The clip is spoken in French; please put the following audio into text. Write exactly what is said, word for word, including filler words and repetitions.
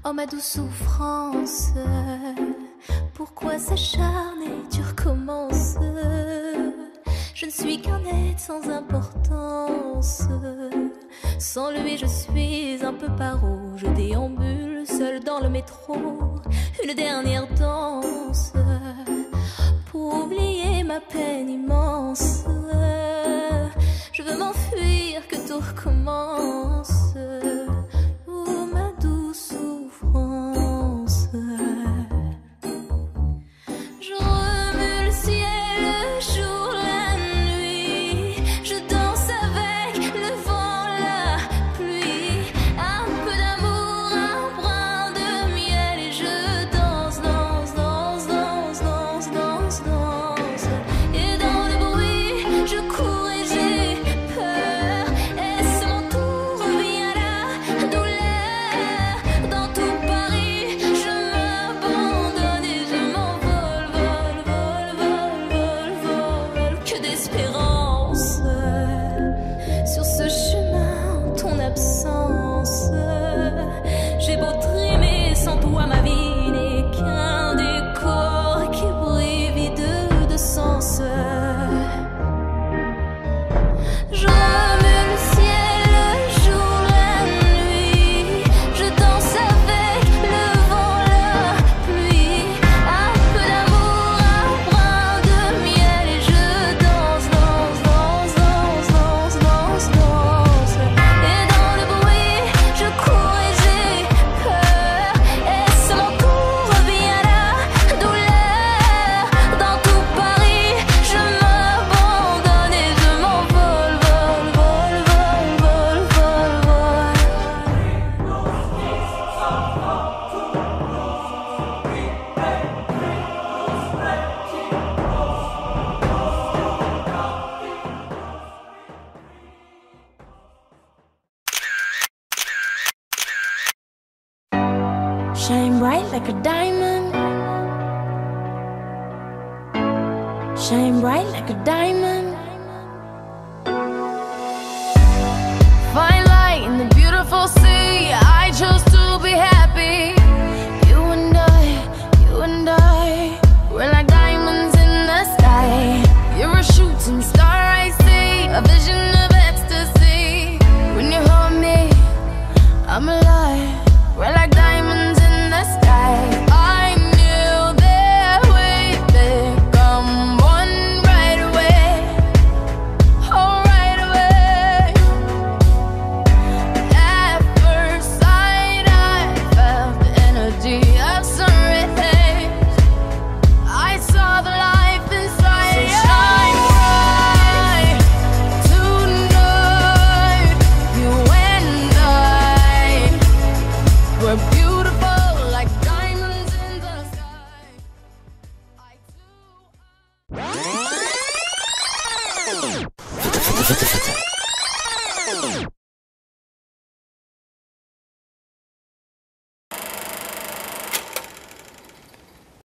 Oh ma douce souffrance, pourquoi s'acharner, tu recommences? Je ne suis qu'un être sans importance. Sans lui je suis un peu paro. Je déambule seul dans le métro. Une dernière danse pour oublier ma peine immense. Je veux m'enfuir, que tout recommence. Oh ma douce souffrance. Je remue le ciel, le jour, la nuit. Je danse avec le vent, la pluie. Un peu d'amour, un brin de miel. Et je danse, danse, danse, danse, danse, danse, danse. Et dans le bruit, je cours et j'ai peur. Est-ce mon tour, revient la douleur. Dans tout Paris, je m'abandonne et je m'envole, vol, vol, vol, vol, vol. Que d'espérance sur ce chemin, ton absence. J'ai beau trimer, sans toi ma vie n'est qu'un décor qui brille vide de sens. Je remue le ciel, le jour, la nuit. Je danse avec le vent, la pluie. Un peu d'amour, un brin de miel. Et je danse, danse, danse, danse, danse, danse, danse. Et dans le bruit, je cours et j'ai peur. Est-ce mon tour, revient la douleur. Dans tout Paris, je m'abandonne et je m'envole, vol, vol, vol, vol, vol, vol. Shine bright like a diamond. Shine bright like a diamond. Fine light in the beautiful sea. I chose to be happy. You and I, you and I, we're like diamonds in the sky. You're a shooting star, I see, a vision of ecstasy. When you hold me, I'm alive. We're like diamonds in the sky. I knew that we'd become one right away. Oh, right away. At first sight, I felt the energy of sun rays. I saw the life inside. So shine bright tonight. You and I, we're beautiful like diamonds in the sky. I too